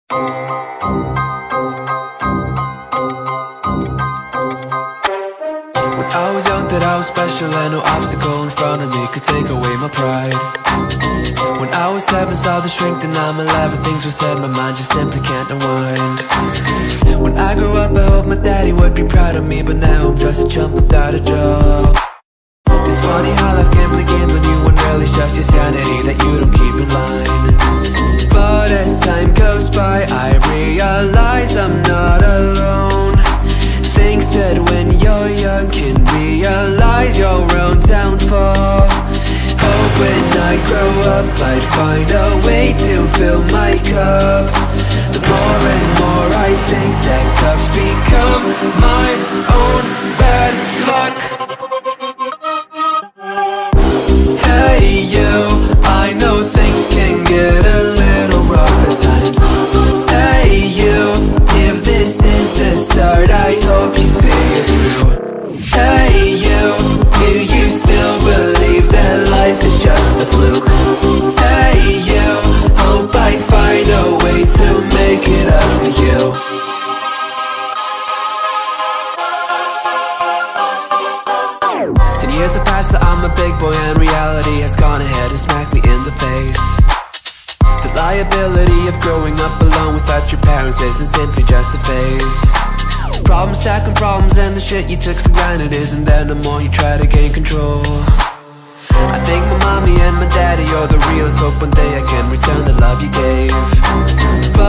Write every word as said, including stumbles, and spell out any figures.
When I was young, that I was special and no obstacle in front of me could take away my pride. When I was seven, saw the shrink, then I'm eleven. Things were said, my mind just simply can't unwind. When I grew up, I hoped my daddy would be proud of me, but now I'm just a chump without a job. It's funny how life can play games on you and really shows your sanity that you don't keep in line. But as time goes by, I realize I'm not alone. Things said when you're young can realize your own downfall. Hope when I grow up I'd find a way to fill my cup. The more and more I think that cups become my own bad luck. Hey you, I know things can get a little rough at times. Hey you, if this is the start, I hope you see it through. Hey you, do you still believe that life is just a fluke? Hey you, hope I find a way to make it up to you. Ten years have passed, so I'm a big boy and reality has gone ahead and smacked me in the face. The liability of growing up alone without your parents isn't simply just a phase. Problems stack on problems and the shit you took for granted isn't there no more, you try to gain control. I think my mommy and my daddy are the realest, hope one day I can return the love you gave. But